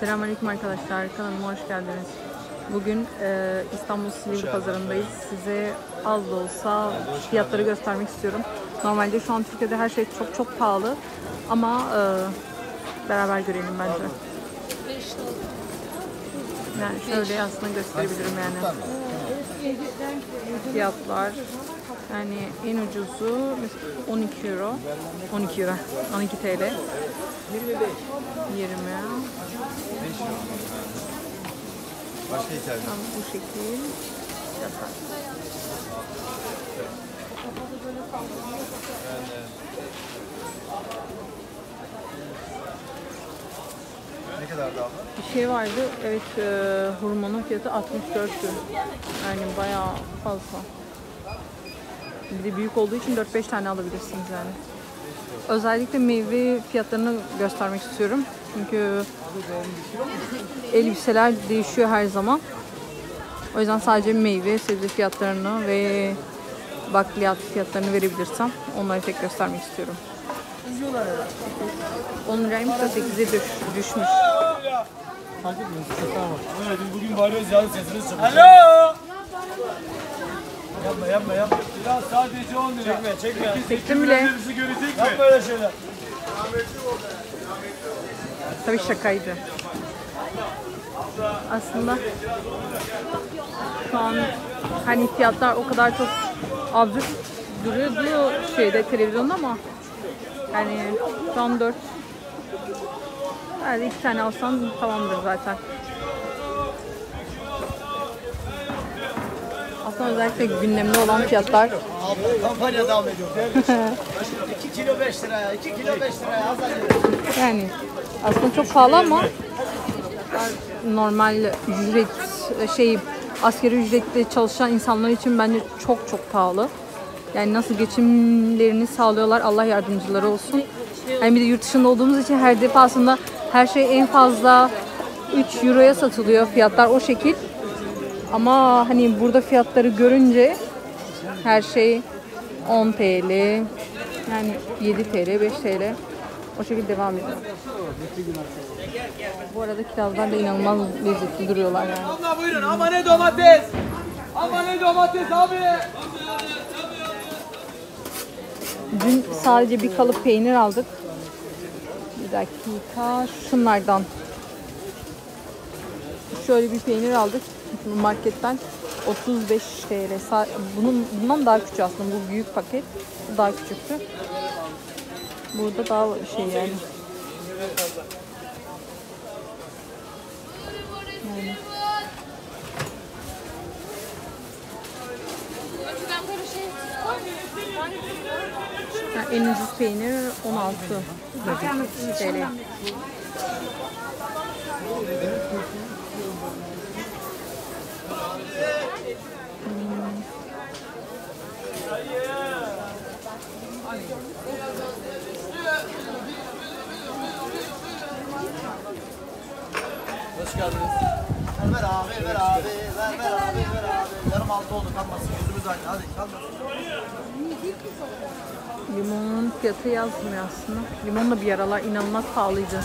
Selamünaleyküm arkadaşlar, kanalıma hoş geldiniz. Bugün İstanbul Silivri Pazarındayız. Size az da olsa fiyatları göstermek istiyorum. Normalde şu an Türkiye'de her şey çok pahalı ama beraber görelim bence. Yani şöyle aslında gösterebilirim yani. Fiyatlar yani en ucuzu 12 euro, 12 euro, 12 TL, 20, başka hikaye. bu şekil fiyatlar. Ne kadar daha? Bir şey vardı, evet, hurmanın fiyatı 64'tü. Yani bayağı fazla. Bir de büyük olduğu için 4-5 tane alabilirsiniz yani. Özellikle meyve fiyatlarını göstermek istiyorum. Çünkü elbiseler değişiyor her zaman. O yüzden sadece meyve, sebze fiyatlarını ve bakliyat fiyatlarını verebilirsem onları tek göstermek istiyorum. 10 liraymış da 8'e düşmüş. Fark etmiyor. Evet, bugün bağırıyoruz ya, sesiniz çıkıyor. Alo! Yapma. Biraz sadece 10 lira. Çekme. Çektim bile. Bizi görecek mi? Yapma öyle şeyler. Tabii şakaydı. Aslında şu an hani fiyatlar o kadar çok absürt duruyordu şeyde, televizyonda, ama yani şu an 4, yani 2 tane alsam tamamdır zaten. Aslında özellikle gündemde olan fiyatlar. Kampanya devam ediyor. 2 kilo 5 liraya, 2 kilo 5 liraya azar. Yani aslında çok pahalı ama normal ücret asgari ücretle çalışan insanlar için bence çok pahalı. Yani nasıl geçimlerini sağlıyorlar, Allah yardımcıları olsun. Yani bir de yurt dışında olduğumuz için her defasında her şey en fazla 3 euroya satılıyor, fiyatlar o şekil. Ama hani burada fiyatları görünce her şey 10 TL, yani 7 TL, 5 TL o şekilde devam ediyor. Bu arada kirazlar da inanılmaz lezzetli duruyorlar yani. Abla buyurun, ama ne domates? Ama ne domates abi? Dün sadece bir kalıp peynir aldık. Bir dakika, şunlardan. Şöyle bir peynir aldık marketten. 35 TL. Bundan daha küçük aslında. Bu büyük paket. Bu daha küçüktü. Burada daha şey yani. Yani en ucuz peynir 16 TL. Hoş geldiniz. Ver abi. Yarım altı oldu, kalmasın. Yüzümüz aynı. Hadi kalmasın. Limonun fiyatı yazmıyor aslında. Limon da bir aralar inanılmaz pahalıydı.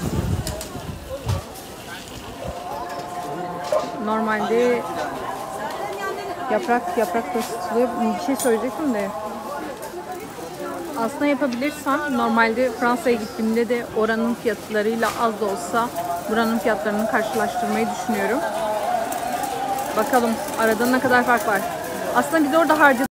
Normalde yaprak da satılıyor. Bir şey söyleyecektim de. Aslında yapabilirsem normalde Fransa'ya gittiğimde de oranın fiyatlarıyla az da olsa buranın fiyatlarını karşılaştırmayı düşünüyorum. Bakalım arada ne kadar fark var. Aslında biz orada harcadık.